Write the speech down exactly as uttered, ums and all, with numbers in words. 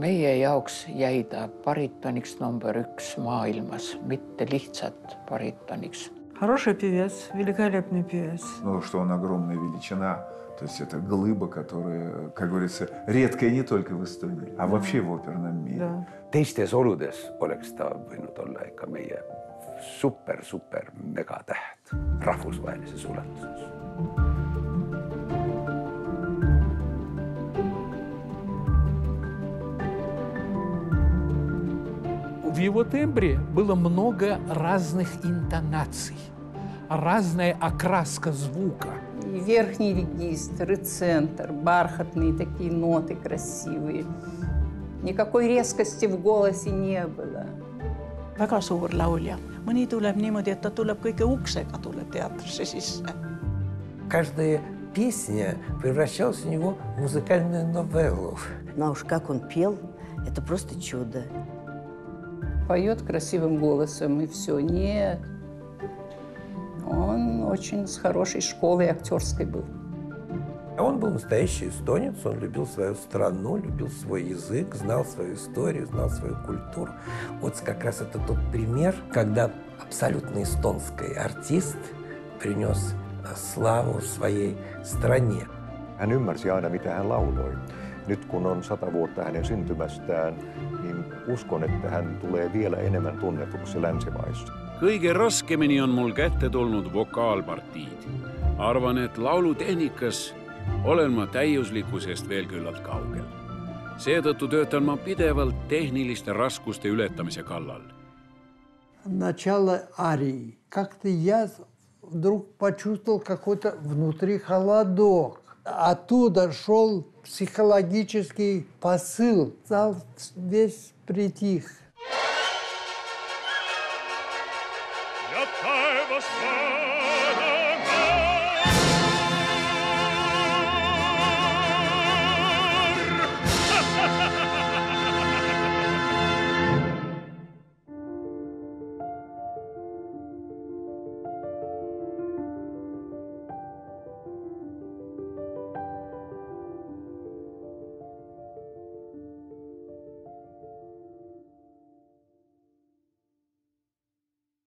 Meie jaoks jäi ta baritoniks number üks maailmas, mitte lihtsalt baritoniks. Хороший певец, великолепный певец. Ну, что он огромная величина. То есть это глыба, которая, как говорится, редкая не только в Эстонии, а вообще в оперном мире. Да. Teistes oludes oleks ta võinud olla ikka meie super, super megatäht rahvusvahelises ulatuses. В его тембре было много разных интонаций, разная окраска звука. И верхний регистр, и центр, бархатные такие ноты красивые. Никакой резкости в голосе не было. Väga suur laulja. Mõni tuleb niimoodi, et ta tuleb kõige uksega tuleb teatrisse sisse. Каждая песня превращалась у него в музыкальную новеллу. Ну уж как он пел, это просто чудо. Поет красивым голосом, и все. Нет. Он очень с хорошей школой актерской был. Он был настоящий эстонец, он любил свою страну, любил свой язык, знал свою историю, знал свою культуру. Вот как раз это тот пример, когда абсолютно эстонский артист принес славу своей стране. Hän ymmärsi aina, mitä hän lauloi. Nyt kun on sata vuotta hänen syntymästään, niin uskon, että hän tulee vielä enemmän tunnetuksi länsimaissa. Kõige raskemini on mul kätte tulnud vokaalpartiid. Arvan, et laulutehnikas olen ma täiuslikkusest veel küllalt kaugel. Seetõttu töötan ma pidevalt tehniliste raskuste ületamise kallal. Начало арии. Как-то я вдруг почувствовал какой-то внутри холодок. Оттуда шел психологический посыл. Зал весь притих.